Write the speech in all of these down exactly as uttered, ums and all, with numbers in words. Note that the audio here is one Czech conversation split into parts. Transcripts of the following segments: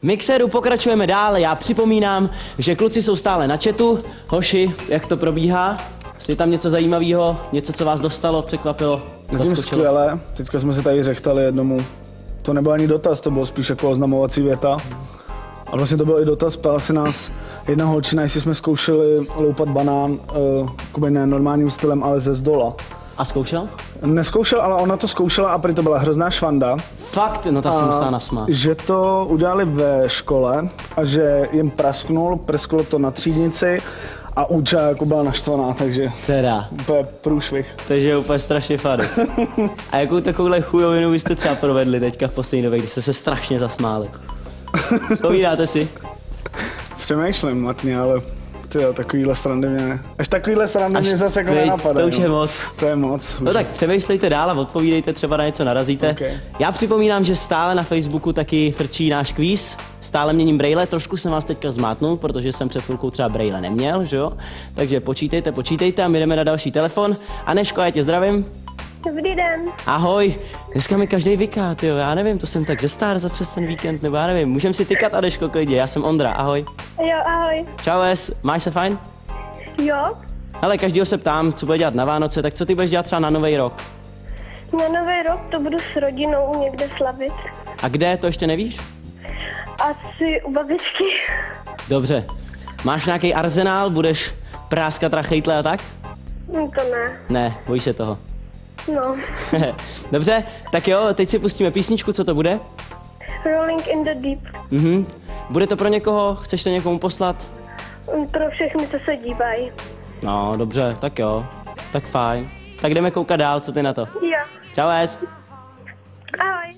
Mixeru pokračujeme dál, já připomínám, že kluci jsou stále na chatu. Hoši, jak to probíhá? Je tam něco zajímavého, něco, co vás dostalo, překvapilo, zaskočilo? Skvěle, teďka jsme se tady řechtali jednomu. To nebyl ani dotaz, to bylo spíš jako oznamovací věta. A vlastně to byl i dotaz, ptala se nás jedna holčina, jestli jsme zkoušeli loupat banán, uh, jakoby ne normálním stylem, ale ze zdola. A zkoušel? Neskoušel, ale ona to zkoušela a prý to byla hrozná švanda. Fakt? No ta jsem musela nasmát. Že to udělali ve škole a že jim prasknul, prsklo to na třídnici a Úča jako byla naštvaná, takže Teda. úplně průšvih. Takže je úplně strašně fadu. A jakou takovouhle chujovinu vy jste třeba provedli teďka v poslední době, když jste se strašně zasmáli? Vzpomínáte si? Přemýšlím matně, ale tyjo, takovýhle srandy mě, až takovýhle srandy mě zase jako nenapadají. To už je moc. To je moc. No tak přemýšlejte dál a odpovídejte, třeba na něco narazíte. Okay. Já připomínám, že stále na Facebooku taky frčí náš kvíz. Stále měním brejle, trošku jsem vás teďka zmátnul, protože jsem před chvilkou třeba brejle neměl, že jo? Takže počítejte, počítejte a my jdeme na další telefon. Aneško, já tě zdravím. Dobrý den. Ahoj, dneska mi každý vyká, tyjo, já nevím, to jsem tak ze star za přes ten víkend, nebo já nevím, můžem si tykat, Aneško, klidně, já jsem Ondra, ahoj. Jo, ahoj. Čau, Es, máš se fajn? Jo. Hele, každýho se ptám, co bude dělat na Vánoce, tak co ty budeš dělat třeba na Nový rok? Na Nový rok to budu s rodinou někde slavit. A kde, to ještě nevíš? Asi u babičky. Dobře, máš nějaký arzenál, budeš práskat rachejtle a tak? No to ne. Ne, bojíš se toho. No. Dobře, tak jo, teď si pustíme písničku, co to bude? Rolling in the Deep. Mhm. Bude to pro někoho? Chceš to někomu poslat? Pro všechny, co se dívají. No, dobře, tak jo. Tak fajn. Tak jdeme koukat dál, co ty na to? Jo. Čau, Es. Ahoj.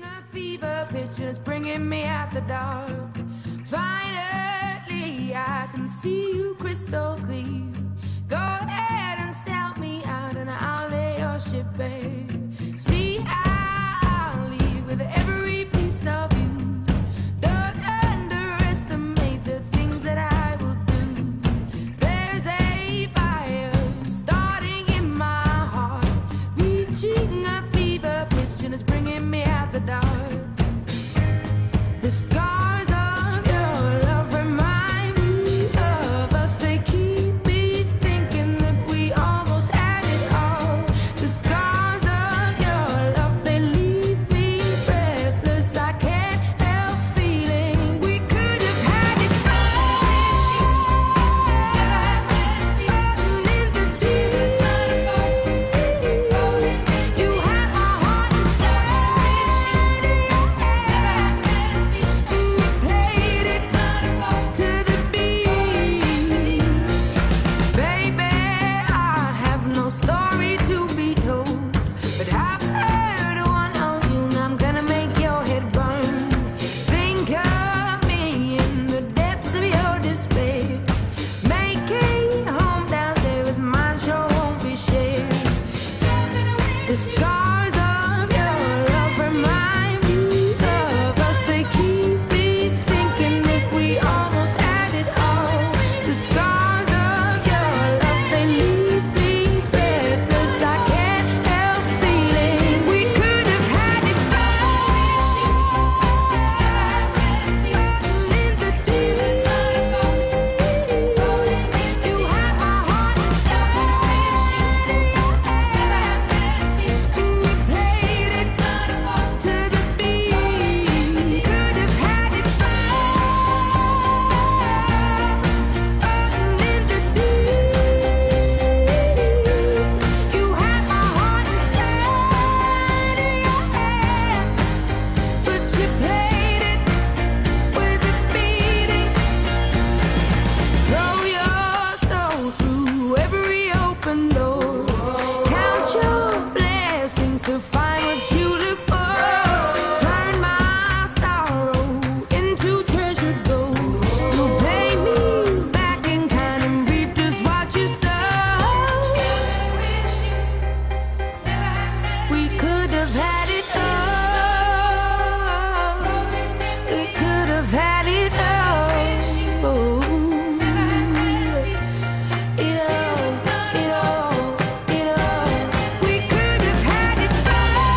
Ship, babe. See, I'll leave with every piece of you. Don't underestimate the things that I will do. There's a fire starting in my heart, reaching a fever pitch and it's bringing me out the dark. The scars of your love remind me of us. They keep me thinking that we almost had it all. The scars of your love, they leave me breathless. I can't help feeling we could have had it all. Rotten in the deep. You have my heart inside of your hand, and you played it to the beat. Baby, I have no story to be told, but I've heard one on you, and I'm gonna make your head burn. Think of me in the depths of your despair. Make a home down there as mine sure won't be shared. The scars of your love remind me of us. They keep me thinking that we almost had it all. The scars of your love, they leave me breathless. I can't help feeling we could have had it all. Rotten in the deep. You have my heart inside of your hand, and you played it to the beat. Could have had it all. Rotten in the deep. You have my heart inside of your hand, but you played it with a beating. Throw your soul through every open door. Count your blessings to find what you look for. Turn my sorrow into treasure gold. You'll pay me back in kind and reap just what you sow. We could have had it all. We could have had it all. Oh. It all, it all, it all. We could have had it all.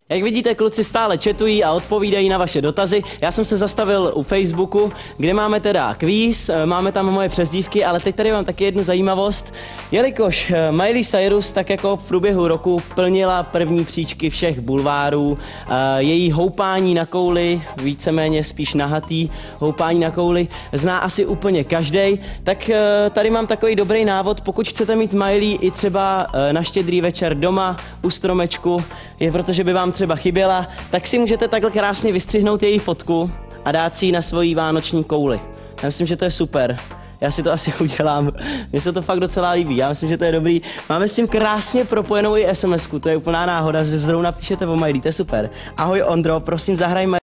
Jak vidíte, kluci stále chatují a odpovídají na vaše dotazy. Já jsem se zastavil u Facebooku, kde máme teda kvíz, máme tam moje přezdívky, ale teď tady mám taky jednu zajímavost. Jelikož Miley Cyrus tak jako v průběhu roku plnila první příčky všech bulvárů, její houpání na kouli, víceméně spíš nahatý houpání na kouli, zná asi úplně každej, tak tady mám takový dobrý návod, pokud chcete mít Miley i třeba na štědrý večer doma u stromečku, je protože by vám třeba chyběla, tak si můžete takhle krásně vystřihnout její fotku a dát si ji na svoji vánoční kouli. Já myslím, že to je super. Já si to asi udělám. Mně se to fakt docela líbí. Já myslím, že to je dobrý. Máme s tím krásně propojenou i SMSku. To je úplná náhoda, že zrovna píšete o Miley. To je super. Ahoj Ondro, prosím zahraj Miley.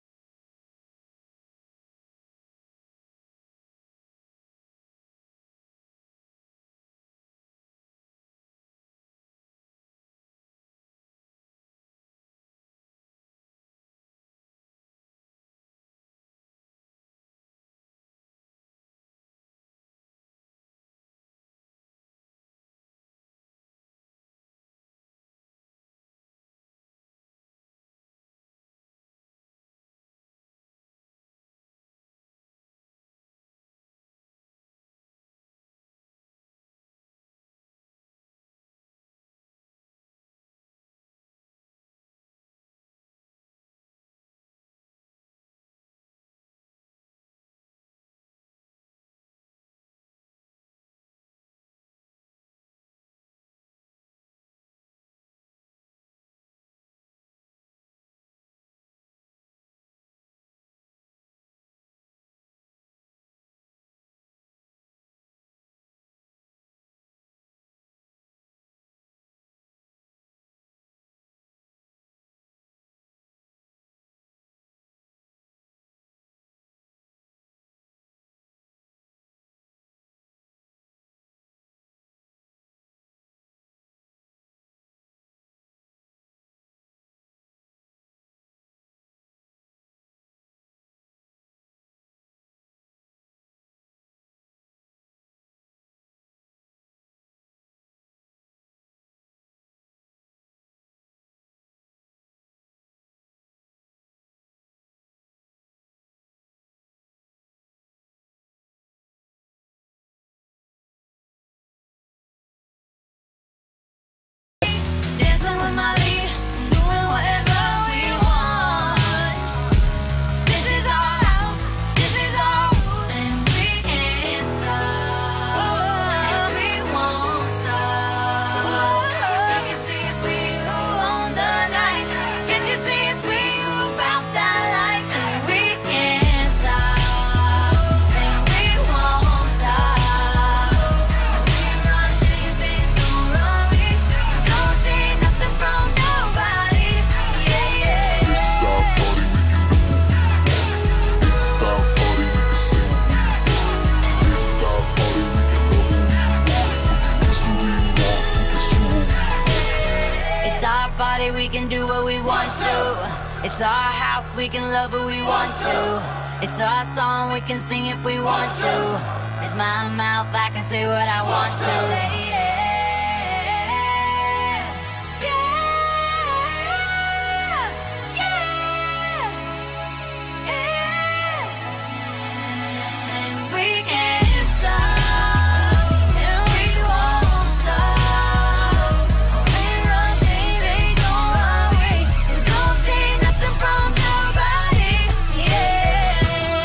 Dancing with Miley, doing whatever we want. This is our house, this is our rules, and we can't stop. And we won't stop. Can't you see it's we who own the night? Can't you see it's we who about that life? And we can't stop. And we won't stop. We run things, things don't run. We don't take nothing from nobody. Yeah, yeah. This is our party, we can do what we want. This is our party, we can say what we want. This is our party, we can love what we want. This what we want, we can do what we want. It's our party, we can do what we want to. It's our house, we can love who we want to. It's our song, we can sing if we want to. It's my mouth, I can say what I want to. Yeah, yeah, yeah, yeah. And we can't stop, and we won't stop. We run things, they don't run. We don't take nothing from nobody. Yeah,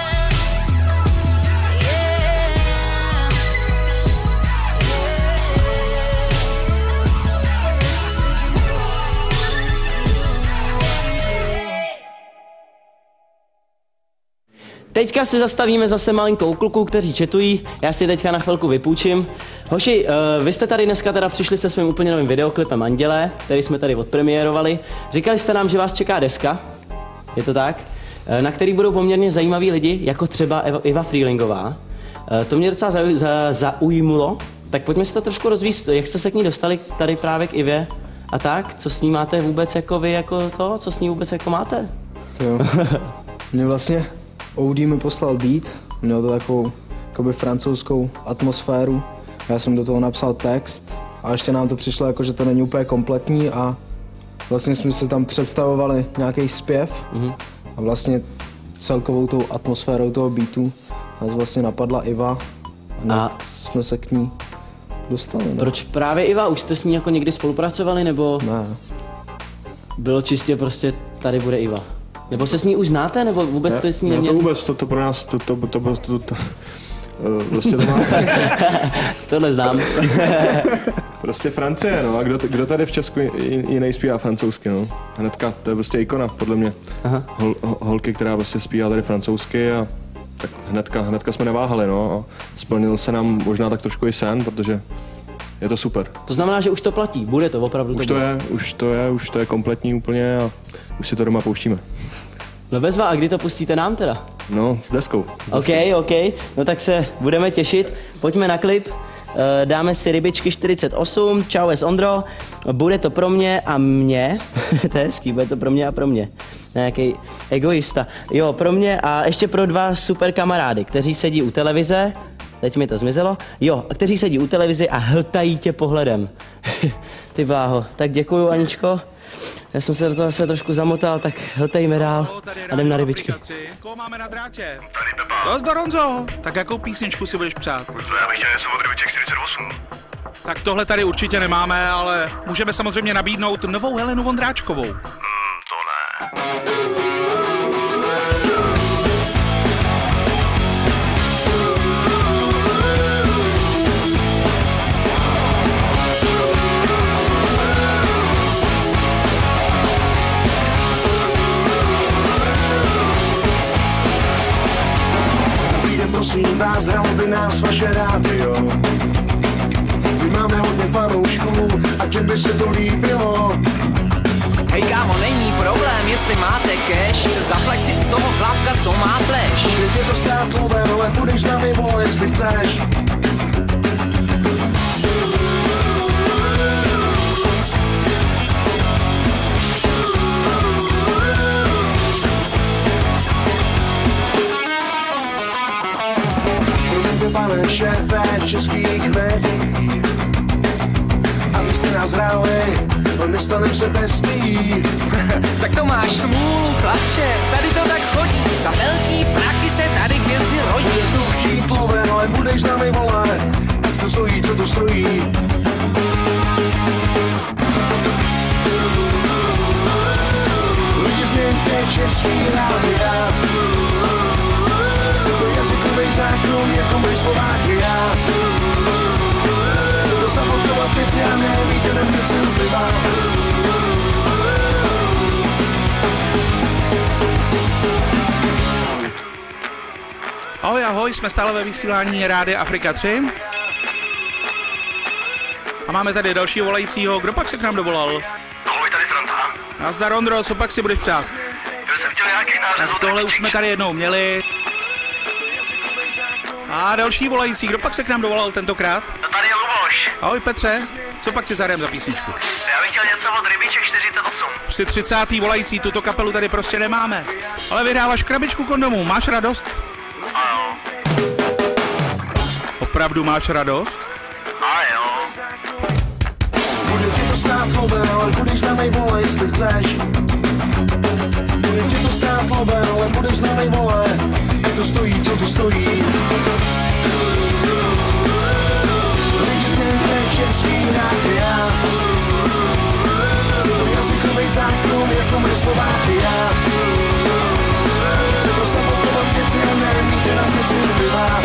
yeah. Teďka se zastavíme zase malinkou kluku, kteří chatují. Já si teďka na chvilku vypůjčím. Hoši, uh, vy jste tady dneska teda přišli se svým úplně novým videoklipem Andělé, který jsme tady odpremiérovali. Říkali jste nám, že vás čeká deska, je to tak? Uh, na který budou poměrně zajímaví lidi, jako třeba Eva, Iva Freelingová. Uh, to mě docela zau, za, zaujmulo, tak pojďme si to trošku rozvíct, jak jste se k ní dostali tady právě k Ivě a tak, co s ní máte vůbec jako vy, jako to, co s ní vůbec jako máte? To jo. Mě vlastně O D mi poslal beat, měl to takovou jakoby francouzskou atmosféru. Já jsem do toho napsal text a ještě nám to přišlo jako, že to není úplně kompletní a Vlastně jsme se tam představovali nějaký zpěv Mhm. a vlastně celkovou tou atmosférou toho beatu nás vlastně napadla Iva a, A- nějak jsme se k ní dostali. No. Proč právě Iva? Už jste s ní jako někdy spolupracovali, nebo Ne. bylo čistě prostě tady bude Iva? Nebo se s ní už znáte, nebo vůbec jste s ní ne, to neměli? vůbec, to, to pro nás, to, to, to, to, to, to, eh, prostě to má, Tohle znám. prostě Francie, no, a kdo, kdo tady v Česku jiný zpívá francouzsky, no, hnedka, to je prostě ikona, podle mě, Aha. Hol, ho- holky, která prostě zpívá tady francouzsky a tak hnedka, hnedka jsme neváhali, no, a splnil se nám možná tak trošku i sen, protože je to super. To znamená, že už to platí, bude to opravdu Už to bude. je, už to je, už to je kompletní úplně a už si to doma pouštíme. No bezva, a kdy to pustíte nám teda? No, s deskou. S OK, OK, no tak se budeme těšit. Pojďme na klip. Eh, Dáme si Rybičky čtyřicet osm, čau es Ondro, bude to pro mě a mě, to je hezký, bude to pro mě a pro mě, nějaký egoista, jo, pro mě a ještě pro dva super kamarády, kteří sedí u televize, teď mi to zmizelo, jo, kteří sedí u televize a hltají tě pohledem. Ty bláho, tak děkuju Aničko, já jsem se do toho zase trošku zamotal, tak hltejme dál a jdem na rybičky. Koho máme na drátě? Tady Pepa. To zdar, Honzo. Tak jakou písničku si budeš přát? Co já bych chtěl něco od Rybiček čtyřicet osm. Tak tohle tady určitě nemáme, ale můžeme samozřejmě nabídnout novou Helenu Vondráčkovou. Hmm, to ne. Prosím vás, hralo by nás vaše rádio. My máme hodně fanoušků a těm by se to líbilo. Hej kámo, není problém, jestli máte cash, zaplať si u toho chlapka, co má pleš. Bude tě to stát lové, ale budeš s námi, vole, jestli chceš. Promiňte, pane šéfe českých médií, abyste nás hráli, nestanem se pestí. Tak to máš smůlu, chlapče, tady to tak chodí, za velký prachy se tady hvězdy rodí. Tu chtít lové, ale budeš s námi, vole, ať to stojí, co to stojí. Lidi, změňte český rádia. Chce to jazykovej zákon, jako my Slovákia. Chce to sabotovat věci a nevíte, na mě cenu piva. Ahoj, ahoj, jsme stále ve vysílání Rádia Afrika tři. A máme tady dalšího volajícího. Kdo pak se k nám dovolal? Ahoj, tady Franta. Nazdar, Ondro, co pak si budeš přát? Já jsem chtěl nějaký nářez Tak od tohle už Rybiček. jsme tady jednou měli. A další volající, kdo pak se k nám dovolal tentokrát? No tady je Luboš. Ahoj Petře, co pak si zahrajeme za písničku? Já bych chtěl něco od Rybiček čtyřicet osm. Při třicátý volající tuto kapelu tady prostě nemáme. Ale vyhráváš krabičku kondomů, máš radost? Ano. Opravdu máš radost? A jo. Bude ti to stát lové, ale budeš s námi, vole, jestli chceš. Bude ti to stát lové, ale budeš s námi, vole, ať to stojí, co to stojí. Lidi, změňte český rádia. Chce to jazykovej zákon, jako my Slovákia. Chce to sabotovat věci a nevíte, na mě cenu piva.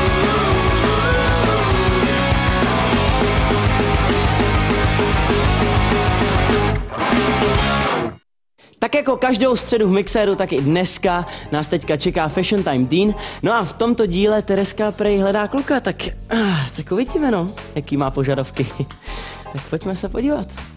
Tak jako každou středu v mixéru, tak i dneska nás teďka čeká Fashion Time Dean. No a v tomto díle Tereska prej hledá kluka, tak, ah, tak uvidíme no, jaký má požadavky. Tak pojďme se podívat.